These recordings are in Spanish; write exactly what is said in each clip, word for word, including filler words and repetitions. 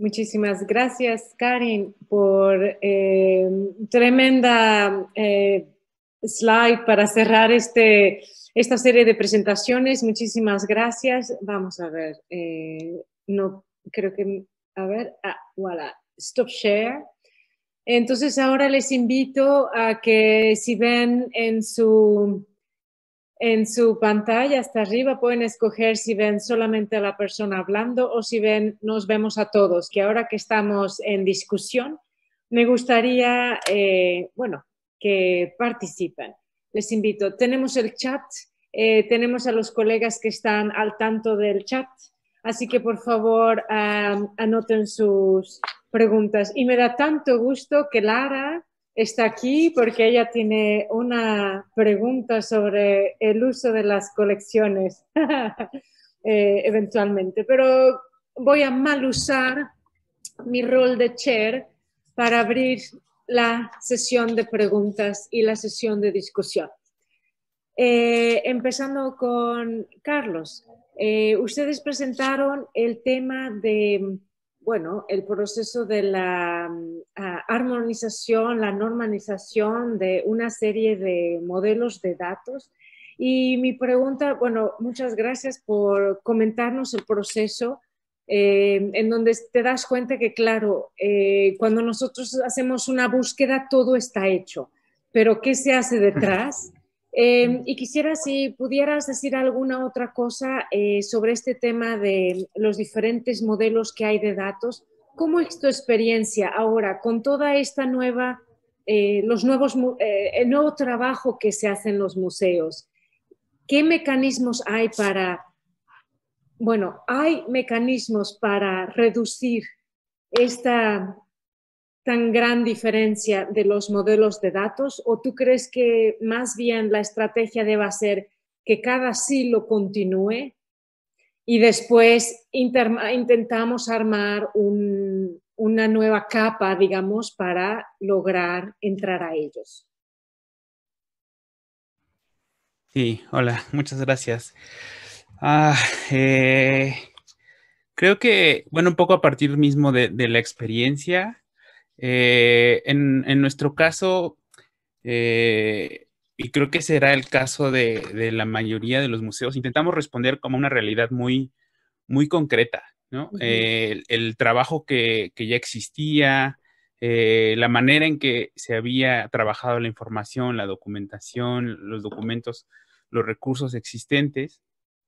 Muchísimas gracias, Karin, por eh, tremenda eh, slide para cerrar este, esta serie de presentaciones. Muchísimas gracias. Vamos a ver. Eh, no, creo que... A ver. Ah, voilà. Stop share. Entonces, ahora les invito a que si ven en su... En su pantalla hasta arriba pueden escoger si ven solamente a la persona hablando o si ven, nos vemos a todos, que ahora que estamos en discusión, me gustaría, eh, bueno, que participen. Les invito. Tenemos el chat, eh, tenemos a los colegas que están al tanto del chat, así que por favor um, anoten sus preguntas. Y me da tanto gusto que Lara está aquí porque ella tiene una pregunta sobre el uso de las colecciones eh, eventualmente, pero voy a mal usar mi rol de chair para abrir la sesión de preguntas y la sesión de discusión. Eh, empezando con Carlos, eh, ustedes presentaron el tema de, bueno, el proceso de la uh, armonización, la normalización de una serie de modelos de datos. Y mi pregunta, bueno, muchas gracias por comentarnos el proceso eh, en donde te das cuenta que, claro, eh, cuando nosotros hacemos una búsqueda, todo está hecho, pero ¿qué se hace detrás? Eh, y quisiera si pudieras decir alguna otra cosa eh, sobre este tema de los diferentes modelos que hay de datos. ¿Cómo es tu experiencia ahora con toda esta nueva, eh, los nuevos, eh, el nuevo trabajo que se hace en los museos? ¿Qué mecanismos hay para, bueno, hay mecanismos para reducir esta tan gran diferencia de los modelos de datos, o tú crees que más bien la estrategia deba ser que cada silo continúe y después intentamos armar un, una nueva capa, digamos, para lograr entrar a ellos? Sí, hola, muchas gracias. Ah, eh, creo que, bueno, un poco a partir mismo de, de la experiencia, eh, en, en nuestro caso, eh, y creo que será el caso de, de la mayoría de los museos, intentamos responder como una realidad muy, muy concreta, ¿no? Uh-huh. Eh, el, el trabajo que, que ya existía, eh, la manera en que se había trabajado la información, la documentación, los documentos, los recursos existentes.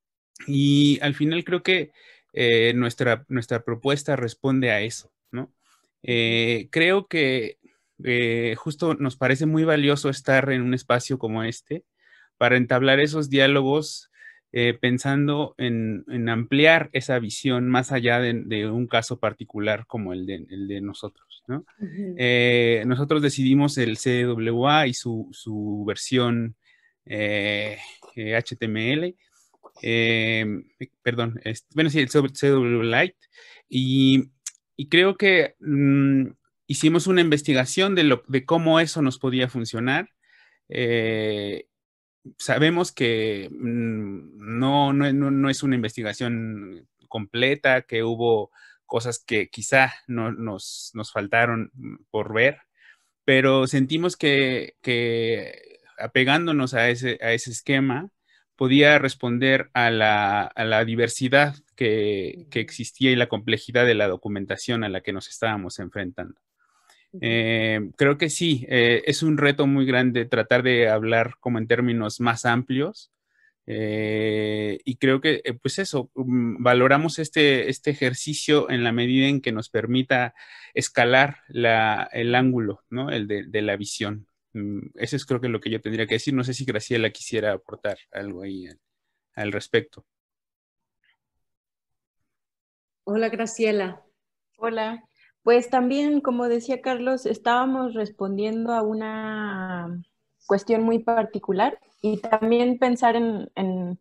Y al final creo que eh, nuestra, nuestra propuesta responde a eso, ¿no? Eh, creo que eh, justo nos parece muy valioso estar en un espacio como este para entablar esos diálogos eh, pensando en, en, ampliar esa visión más allá de, de un caso particular como el de, el de nosotros, ¿no? Uh-huh. eh, nosotros decidimos el C W A y su, su versión eh, H T M L, eh, perdón, es, bueno, sí, el C W Lite, y, y creo que mmm, hicimos una investigación de, lo, de cómo eso nos podía funcionar. Eh, sabemos que mmm, no, no, no, no es una investigación completa, que hubo cosas que quizá no, nos, nos faltaron por ver, pero sentimos que, que apegándonos a ese, a ese esquema, podía responder a la, a la diversidad que, que, existía y la complejidad de la documentación a la que nos estábamos enfrentando. Eh, creo que sí, eh, es un reto muy grande tratar de hablar como en términos más amplios, eh, y creo que eh, pues eso, um, valoramos este, este ejercicio en la medida en que nos permita escalar la, el ángulo, ¿no? El de, de la visión. Um, eso es creo que lo que yo tendría que decir. No sé si Graciela quisiera aportar algo ahí al, al respecto. Hola, Graciela. Hola. Pues también, como decía Carlos, estábamos respondiendo a una cuestión muy particular y también pensar en, en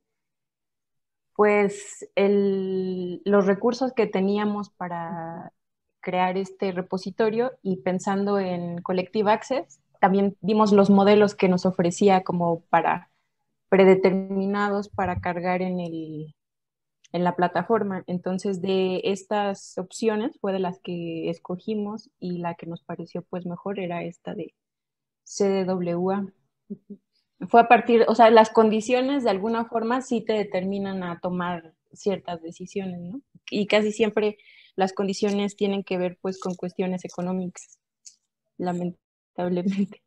pues, el, los recursos que teníamos para crear este repositorio, y pensando en Collective Access, también vimos los modelos que nos ofrecía como para predeterminados para cargar en el, en la plataforma. Entonces, de estas opciones fue de las que escogimos y la que nos pareció pues mejor era esta de C D W A. Fue a partir, o sea, las condiciones de alguna forma sí te determinan a tomar ciertas decisiones, ¿no? Y casi siempre las condiciones tienen que ver pues con cuestiones económicas, lamentablemente.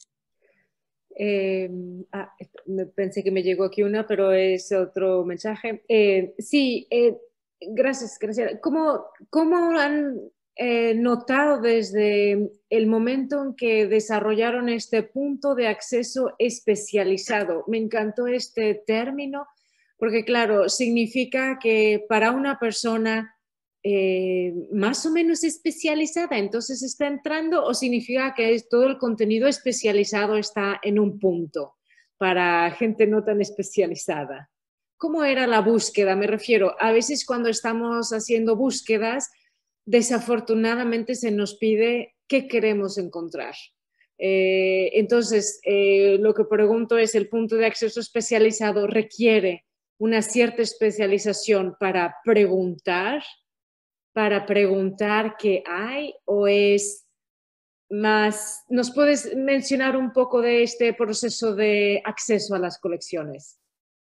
Eh, ah, me- pensé que me llegó aquí una, pero es otro mensaje. Eh, sí, eh, gracias, gracias. ¿Cómo, cómo han eh, notado desde el momento en que desarrollaron este punto de acceso especializado? Me encantó este término porque, claro, significa que para una persona eh, más o menos especializada, entonces está entrando, o significa que es, todo el contenido especializado está en un punto para gente no tan especializada. ¿Cómo era la búsqueda? Me refiero, a veces cuando estamos haciendo búsquedas, desafortunadamente se nos pide qué queremos encontrar. Eh, entonces, eh, lo que pregunto es, ¿el punto de acceso especializado requiere una cierta especialización para preguntar? para preguntar qué hay o es más... ¿Nos puedes mencionar un poco de este proceso de acceso a las colecciones?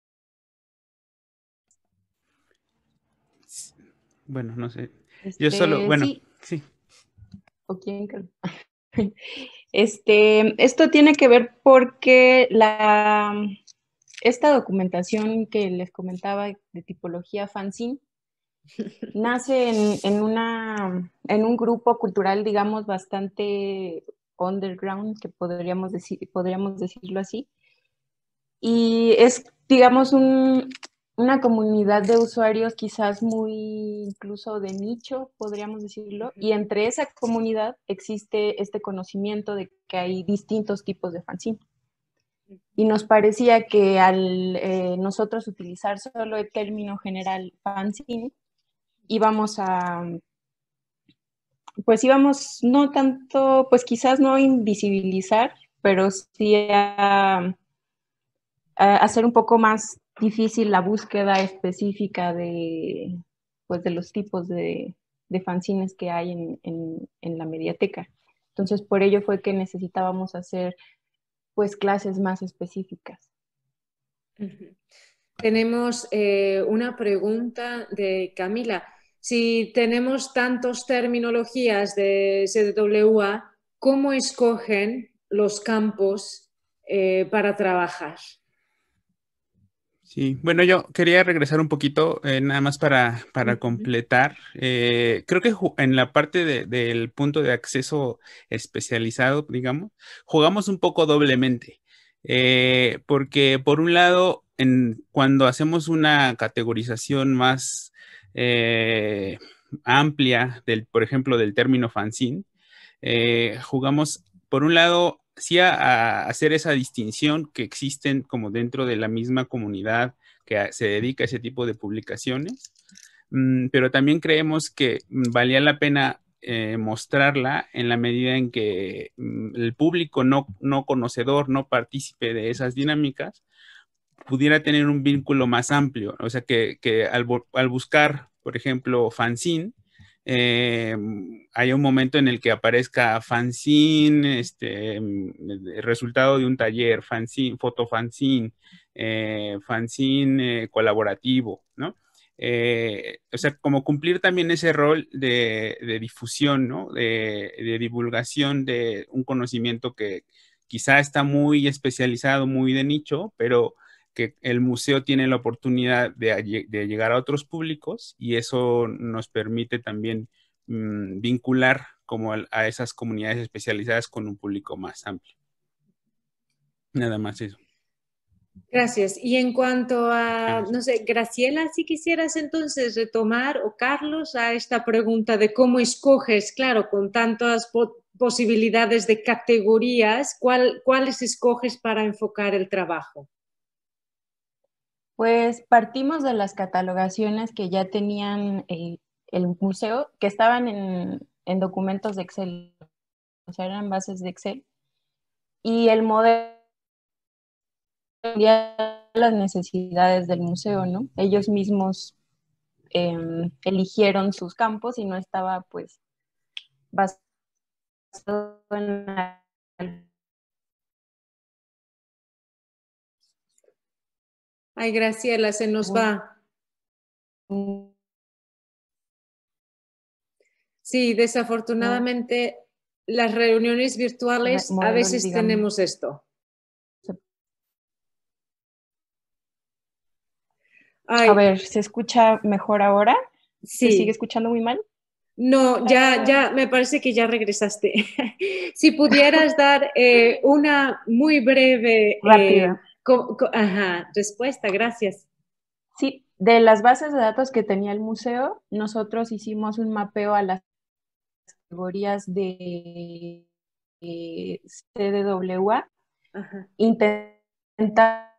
Bueno, no sé. Yo solo, Este, bueno, sí, sí. ¿o quién, Carlos? Este, esto tiene que ver porque la, esta documentación que les comentaba de tipología fanzine nace en, en, una, en un grupo cultural, digamos, bastante underground, que podríamos, decir, podríamos decirlo así. Y es, digamos, un, una comunidad de usuarios quizás muy incluso de nicho, podríamos decirlo. Y entre esa comunidad existe este conocimiento de que hay distintos tipos de fanzine. Y nos parecía que al eh, nosotros utilizar solo el término general fanzine, íbamos a, pues íbamos no tanto, pues quizás no invisibilizar, pero sí a, a hacer un poco más difícil la búsqueda específica de, pues de los tipos de, de fanzines que hay en, en, en la mediateca. Entonces, por ello fue que necesitábamos hacer pues clases más específicas. Uh-huh. Tenemos eh, una pregunta de Camila. Si tenemos tantas terminologías de C W A, ¿cómo escogen los campos eh, para trabajar? Sí, bueno, yo quería regresar un poquito, eh, nada más para, para Uh-huh. completar. Eh, creo que en la parte de, del punto de acceso especializado, digamos, jugamos un poco doblemente. Eh, porque por un lado, en, cuando hacemos una categorización más eh, amplia del, por ejemplo, del término fanzine, eh, jugamos, por un lado, sí a, a, hacer esa distinción que existen como dentro de la misma comunidad que se dedica a ese tipo de publicaciones, mm, pero también creemos que valía la pena eh, mostrarla en la medida en que mm, el público no, no conocedor, no partícipe de esas dinámicas, pudiera tener un vínculo más amplio. O sea, que, que al, al buscar, por ejemplo, fanzine, eh, hay un momento en el que aparezca fanzine, este, el resultado de un taller, fanzine, fotofanzine, eh, fanzine eh, colaborativo, ¿no? Eh, o sea, como cumplir también ese rol de, de difusión, ¿no? De, de divulgación de un conocimiento que quizá está muy especializado, muy de nicho, pero que el museo tiene la oportunidad de, de llegar a otros públicos y eso nos permite también mmm, vincular como a, a esas comunidades especializadas con un público más amplio. Nada más eso. Gracias. Y en cuanto a, no sé, Graciela, si quisieras entonces retomar, o Carlos, a esta pregunta de cómo escoges, claro, con tantas po posibilidades de categorías, ¿cuál, ¿cuáles escoges para enfocar el trabajo? Pues partimos de las catalogaciones que ya tenían eh, el museo, que estaban en, en documentos de Excel, o sea, eran bases de Excel, y el modelo las necesidades del museo, ¿no? Ellos mismos eh, eligieron sus campos y no estaba pues basado en la... Ay, Graciela, se nos va. Sí, desafortunadamente las reuniones virtuales a veces digamos. tenemos esto. Ay, a ver, ¿se escucha mejor ahora? sí. ¿Se sigue escuchando muy mal? No, ya, ya, me parece que ya regresaste. Si pudieras dar eh, una muy breve Rápida. eh, co- co- ajá, respuesta, gracias. Sí, de las bases de datos que tenía el museo, nosotros hicimos un mapeo a las categorías de eh, C D W A, Ajá. intentando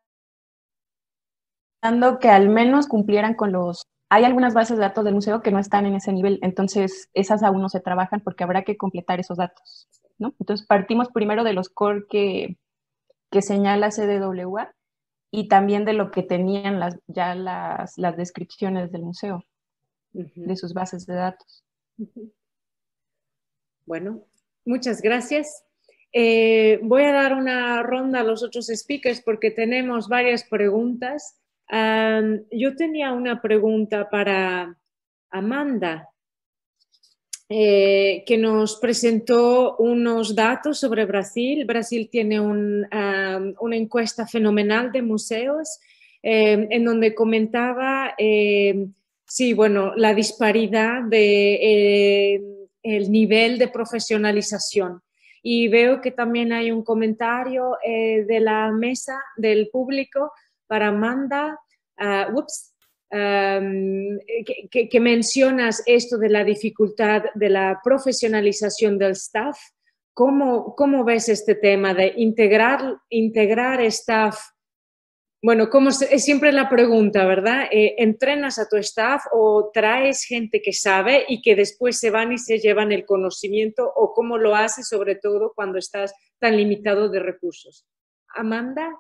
que al menos cumplieran con los... Hay algunas bases de datos del museo que no están en ese nivel, entonces esas aún no se trabajan porque habrá que completar esos datos, ¿no? Entonces partimos primero de los core que, que señala C D W A y también de lo que tenían las, ya las, las descripciones del museo, Uh-huh. de sus bases de datos. Uh-huh. Bueno, muchas gracias. Eh, voy a dar una ronda a los otros speakers porque tenemos varias preguntas. Um, yo tenía una pregunta para Amanda, eh, que nos presentó unos datos sobre Brasil. Brasil tiene un, um, una encuesta fenomenal de museos eh, en donde comentaba, eh, sí, bueno, la disparidad de... Eh, el nivel de profesionalización. Y veo que también hay un comentario eh, de la mesa del público para Amanda, uh, ups, um, que, que, que mencionas esto de la dificultad de la profesionalización del staff. ¿Cómo, cómo ves este tema de integrar, integrar staff? Bueno, como es siempre la pregunta, ¿verdad? Eh, ¿Entrenas a tu staff o traes gente que sabe y que después se van y se llevan el conocimiento? ¿O cómo lo haces, sobre todo cuando estás tan limitado de recursos? Amanda?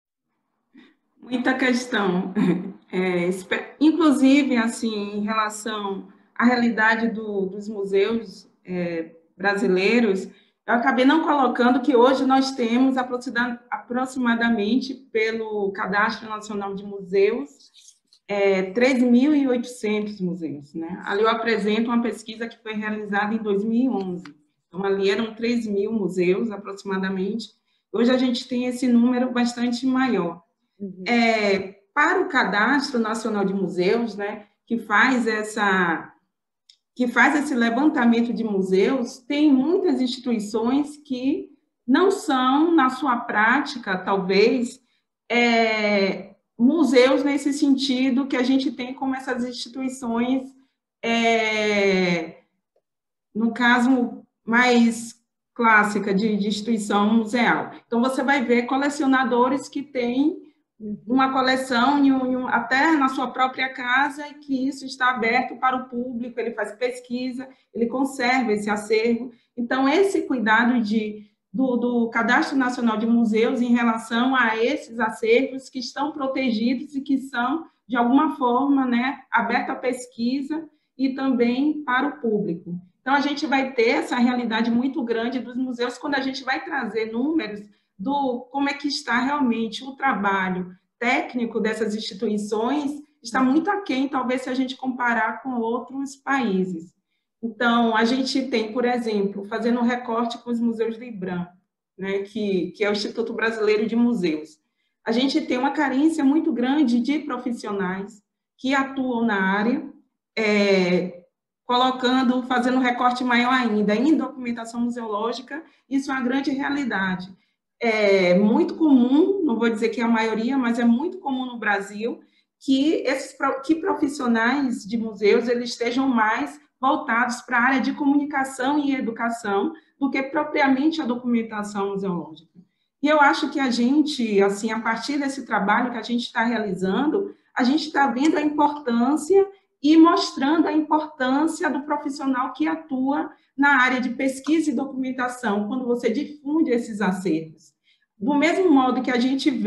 Muita questão. É, inclusive, assim, em relação à realidade do, dos museus é, brasileiros, eu acabei não colocando que hoje nós temos aproximadamente, pelo Cadastro Nacional de Museus, é, três mil e oitocentos museus. Né? Ali eu apresento uma pesquisa que foi realizada em dois mil e onze. Então, ali eram três mil museus, aproximadamente. Hoje a gente tem esse número bastante maior. Uhum. É, para o Cadastro Nacional de Museus, né, que faz essa... que faz esse levantamento de museus, tem muitas instituições que não são, na sua prática, talvez, é, museus nesse sentido que a gente tem como essas instituições, é, no caso mais clássica de, de instituição museal. Então, você vai ver colecionadores que têm uma coleção em um, em um, até na sua própria casa e que isso está aberto para o público, ele faz pesquisa, ele conserva esse acervo. Então, esse cuidado de, do, do Cadastro Nacional de Museus em relação a esses acervos que estão protegidos e que são, de alguma forma, né, aberto à pesquisa e também para o público. Então, a gente vai ter essa realidade muito grande dos museus quando a gente vai trazer números do como é que está realmente o trabalho técnico dessas instituições, está muito aquém, talvez, se a gente comparar com outros países. Então, a gente tem, por exemplo, fazendo um recorte com os museus do IBRAM, né, que, que é o Instituto Brasileiro de Museus. A gente tem uma carência muito grande de profissionais que atuam na área, é, colocando, fazendo um recorte maior ainda, em documentação museológica, isso é uma grande realidade. É muito comum, não vou dizer que é a maioria, mas é muito comum no Brasil que esses que profissionais de museus eles estejam mais voltados para a área de comunicação e educação do que propriamente a documentação museológica. E eu acho que a gente, assim, a partir desse trabalho que a gente está realizando, a gente está vendo a importância e mostrando a importância do profissional que atua na área de pesquisa e documentação, quando você difunde esses acervos. Do mesmo modo que a gente vê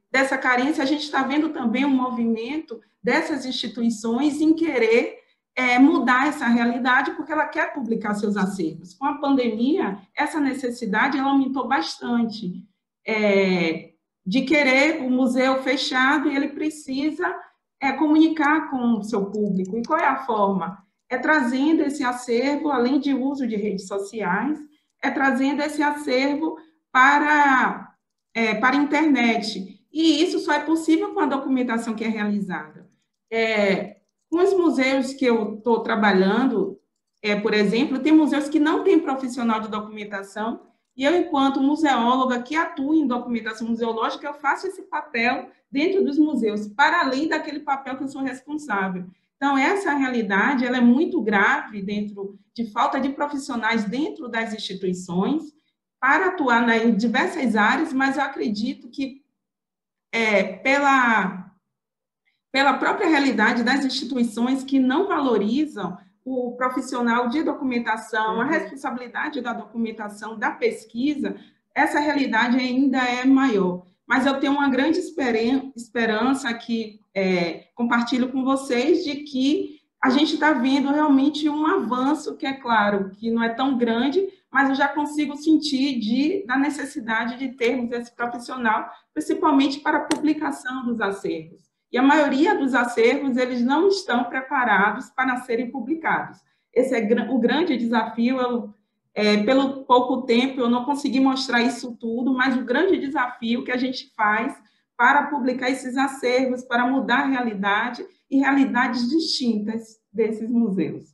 dessa carência, a gente está vendo também um movimento dessas instituições em querer é, mudar essa realidade, porque ela quer publicar seus acervos. Com a pandemia, essa necessidade ela aumentou bastante, é, de querer o museu fechado, e ele precisa é, comunicar com o seu público. E qual é a forma? É trazendo esse acervo, além de uso de redes sociais, é trazendo esse acervo para, é, para a internet. E isso só é possível com a documentação que é realizada. É, com os museus que eu estou trabalhando, é, por exemplo, tem museus que não têm profissional de documentação, e eu, enquanto museóloga que atua em documentação museológica, eu faço esse papel dentro dos museus, para além daquele papel que eu sou responsável. Então, essa realidade ela é muito grave dentro de falta de profissionais dentro das instituições para atuar na, em diversas áreas, mas eu acredito que é, pela, pela própria realidade das instituições que não valorizam o profissional de documentação, a responsabilidade da documentação, da pesquisa, essa realidade ainda é maior. Mas eu tenho uma grande esperança que é, compartilho com vocês de que a gente está vendo realmente um avanço, que é claro, que não é tão grande, mas eu já consigo sentir de, da necessidade de termos esse profissional, principalmente para a publicação dos acervos. E a maioria dos acervos, eles não estão preparados para serem publicados. Esse é o grande desafio. Eu, é, pelo pouco tempo, eu não consegui mostrar isso tudo, mas o grande desafio que a gente faz para publicar esses acervos, para mudar a realidade e realidades distintas desses museus.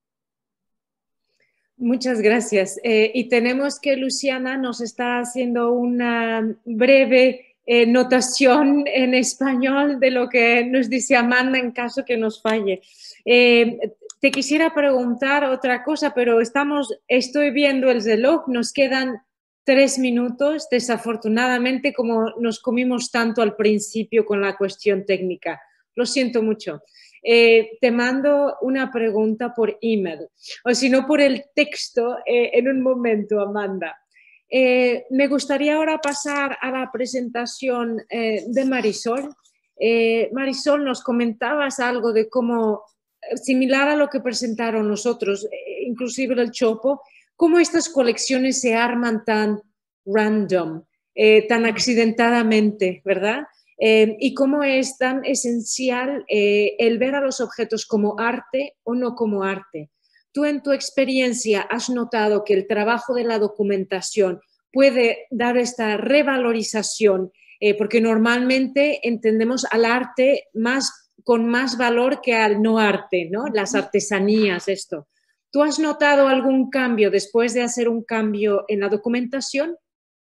Muchas gracias. Eh, y tenemos que Luciana nos está haciendo una breve eh, notación en español de lo que nos dice Amanda en caso que nos falle. Eh, te quisiera preguntar otra cosa, pero estamos, estoy viendo el reloj, nos quedan tres minutos, desafortunadamente, como nos comimos tanto al principio con la cuestión técnica. Lo siento mucho. Eh, te mando una pregunta por email, o si no por el texto eh, en un momento, Amanda. Eh, me gustaría ahora pasar a la presentación eh, de Marisol. Eh, Marisol, nos comentabas algo de cómo, similar a lo que presentaron nosotros, eh, inclusive el Chopo, cómo estas colecciones se arman tan random, eh, tan accidentadamente, ¿verdad? Eh, y cómo es tan esencial eh, el ver a los objetos como arte o no como arte. ¿Tú en tu experiencia has notado que el trabajo de la documentación puede dar esta revalorización? Eh, porque normalmente entendemos al arte más, con más valor que al no arte, ¿no? Las artesanías, esto. ¿Tú has notado algún cambio después de hacer un cambio en la documentación?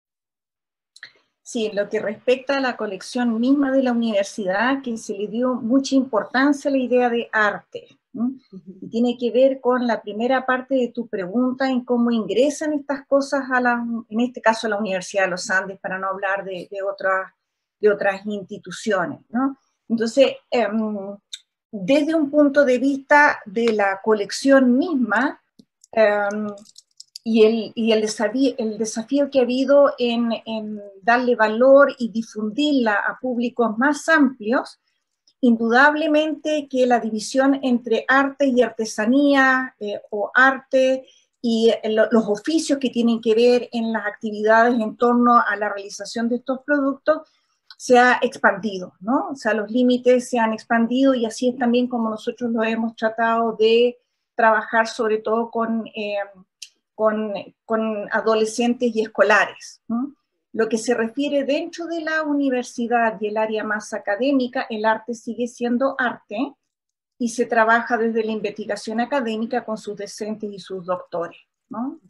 Sí, en lo que respecta a la colección misma de la universidad, que se le dio mucha importancia a la idea de arte, ¿no? Y tiene que ver con la primera parte de tu pregunta en cómo ingresan estas cosas a la, en este caso a la Universidad de los Andes, para no hablar de, de, otras, de otras instituciones, ¿no? Entonces, eh, desde un punto de vista de la colección misma, eh, y el, y el, desafío, el desafío que ha habido en, en darle valor y difundirla a públicos más amplios, indudablemente que la división entre arte y artesanía, eh, o arte y el, los oficios que tienen que ver en las actividades en torno a la realización de estos productos se ha expandido, ¿no? O sea, los límites se han expandido, y así es también como nosotros lo hemos tratado de trabajar, sobre todo con... Eh, Con, con adolescentes y escolares, ¿no? Lo que se refiere dentro de la universidad y el área más académica, el arte sigue siendo arte y se trabaja desde la investigación académica con sus docentes y sus doctores, ¿no?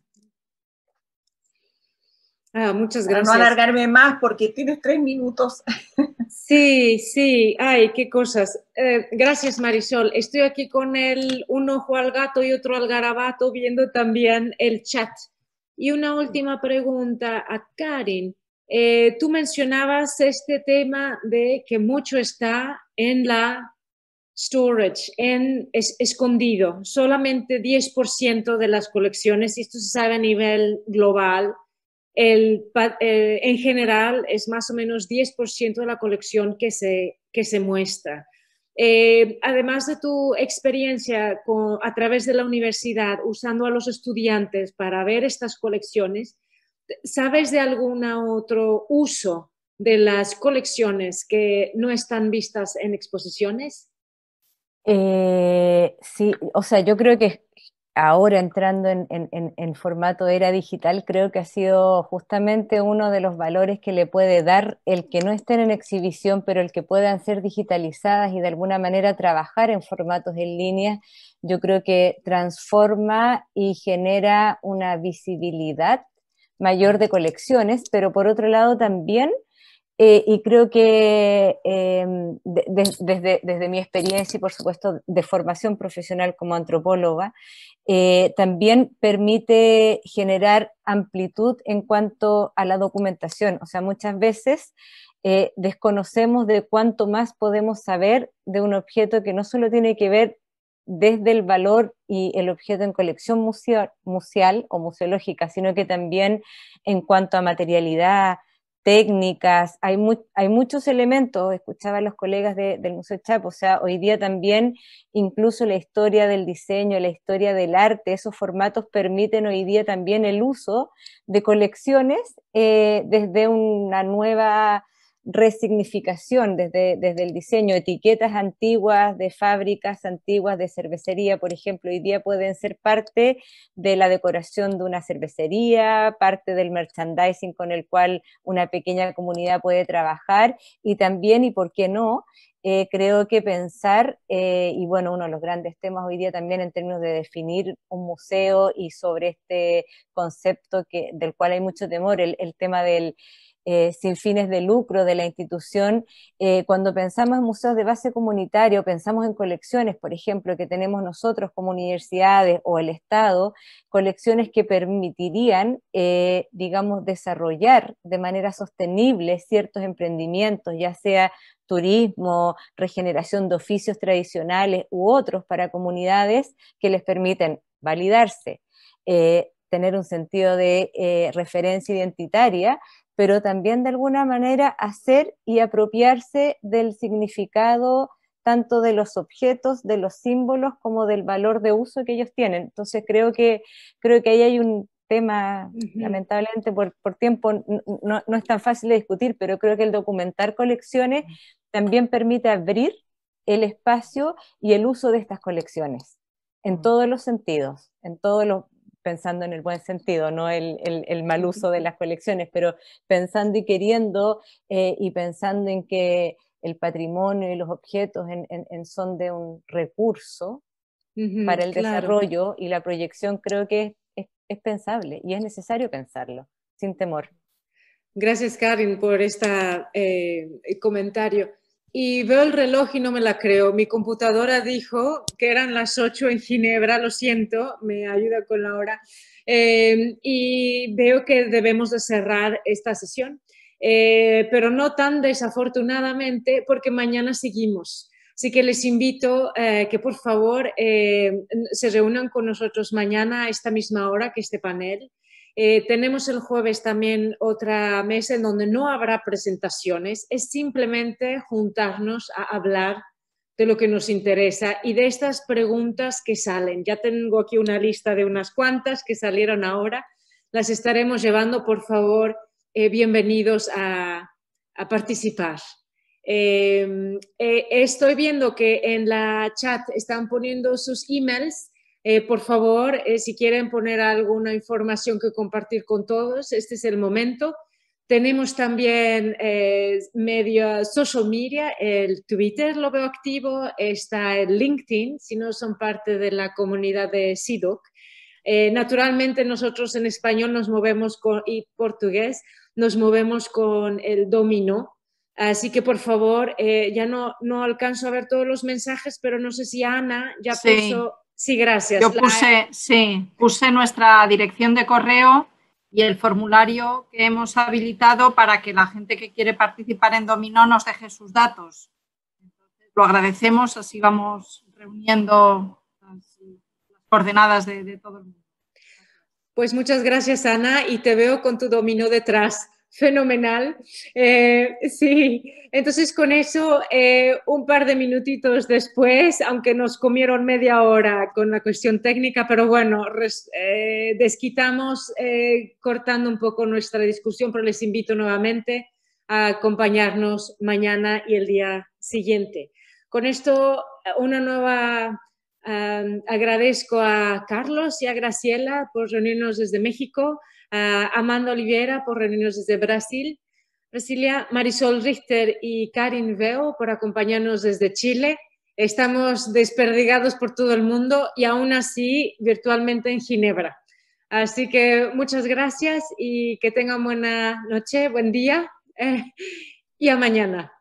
Ah, muchas Para gracias. no alargarme más porque tienes tres minutos. Sí, sí, ay, qué cosas. Eh, gracias, Marisol. Estoy aquí con el, un ojo al gato y otro al garabato, viendo también el chat. Y una última pregunta a Karin. Eh, tú mencionabas este tema de que mucho está en la storage, en es, escondido. Solamente diez por ciento de las colecciones, y esto se sabe a nivel global, el, eh, en general es más o menos diez por ciento de la colección que se, que se muestra. Eh, además de tu experiencia con, a través de la universidad usando a los estudiantes para ver estas colecciones, ¿sabes de algún otro uso de las colecciones que no están vistas en exposiciones? Eh, sí, o sea, yo creo que ahora entrando en, en, en formato era digital, creo que ha sido justamente uno de los valores que le puede dar el que no estén en exhibición, pero el que puedan ser digitalizadas y de alguna manera trabajar en formatos en línea. Yo creo que transforma y genera una visibilidad mayor de colecciones, pero por otro lado también, eh, y creo que eh, de, de, desde, desde mi experiencia y por supuesto de formación profesional como antropóloga, eh, también permite generar amplitud en cuanto a la documentación. O sea, muchas veces eh, desconocemos de cuánto más podemos saber de un objeto que no solo tiene que ver desde el valor y el objeto en colección museo, museal o museológica, sino que también en cuanto a materialidad, técnicas, hay, mu hay muchos elementos, escuchaba a los colegas de, del Museo Chapo, o sea, hoy día también incluso la historia del diseño, la historia del arte, esos formatos permiten hoy día también el uso de colecciones eh, desde una nueva resignificación, desde, desde el diseño, etiquetas antiguas de fábricas antiguas de cervecería, por ejemplo, hoy día pueden ser parte de la decoración de una cervecería, parte del merchandising con el cual una pequeña comunidad puede trabajar, y también, y por qué no, eh, creo que pensar, eh, y bueno, uno de los grandes temas hoy día también en términos de definir un museo y sobre este concepto que, del cual hay mucho temor, el, el tema del Eh, sin fines de lucro de la institución, eh, cuando pensamos en museos de base comunitaria o pensamos en colecciones, por ejemplo, que tenemos nosotros como universidades o el Estado, colecciones que permitirían, eh, digamos, desarrollar de manera sostenible ciertos emprendimientos, ya sea turismo, regeneración de oficios tradicionales u otros para comunidades que les permiten validarse, eh, tener un sentido de eh, referencia identitaria, pero también de alguna manera hacer y apropiarse del significado tanto de los objetos, de los símbolos, como del valor de uso que ellos tienen. Entonces creo que, creo que ahí hay un tema, uh-huh. lamentablemente por, por tiempo no, no es tan fácil de discutir, pero creo que el documentar colecciones también permite abrir el espacio y el uso de estas colecciones, en uh-huh. todos los sentidos, en todos los pensando en el buen sentido, no el, el, el mal uso de las colecciones, pero pensando y queriendo eh, y pensando en que el patrimonio y los objetos en, en, en son de un recurso uh-huh, para el claro. desarrollo y la proyección, creo que es, es, es pensable y es necesario pensarlo, sin temor. Gracias, Karin, por este eh, comentario. Y veo el reloj y no me la creo. Mi computadora dijo que eran las ocho en Ginebra, lo siento, me ayuda con la hora. Eh, y veo que debemos de cerrar esta sesión, eh, pero no tan desafortunadamente porque mañana seguimos. Así que les invito eh, que por favor eh, se reúnan con nosotros mañana a esta misma hora que este panel. Eh, tenemos el jueves también otra mesa en donde no habrá presentaciones, es simplemente juntarnos a hablar de lo que nos interesa y de estas preguntas que salen. Ya tengo aquí una lista de unas cuantas que salieron ahora, las estaremos llevando, por favor, eh, bienvenidos a, a participar. Eh, eh, estoy viendo que en la chat están poniendo sus emails. Eh, por favor, eh, si quieren poner alguna información que compartir con todos, este es el momento. Tenemos también eh, medio social media, el Twitter lo veo activo, está el LinkedIn, si no son parte de la comunidad de C I D O C. Eh, naturalmente nosotros en español nos movemos con, y portugués, nos movemos con el dominó. Así que, por favor, eh, ya no, no alcanzo a ver todos los mensajes, pero no sé si Ana ya sí. puso... Sí, gracias. Yo puse, La... sí, puse nuestra dirección de correo y el formulario que hemos habilitado para que la gente que quiere participar en dominó nos deje sus datos. Entonces, lo agradecemos, así vamos reuniendo las, las coordenadas de, de todo el mundo. Pues muchas gracias, Ana, y te veo con tu dominó detrás. Fenomenal. Eh, sí, entonces con eso, eh, un par de minutitos después, aunque nos comieron media hora con la cuestión técnica, pero bueno, res, eh, desquitamos eh, cortando un poco nuestra discusión, pero les invito nuevamente a acompañarnos mañana y el día siguiente. Con esto, una nueva... Um, agradezco a Carlos y a Graciela por reunirnos desde México, a Amanda Oliveira por reunirnos desde Brasil, Brasilia, Marisol Richter y Karin Veo por acompañarnos desde Chile. Estamos desperdigados por todo el mundo y aún así virtualmente en Ginebra. Así que muchas gracias y que tengan buena noche, buen día eh, y a mañana.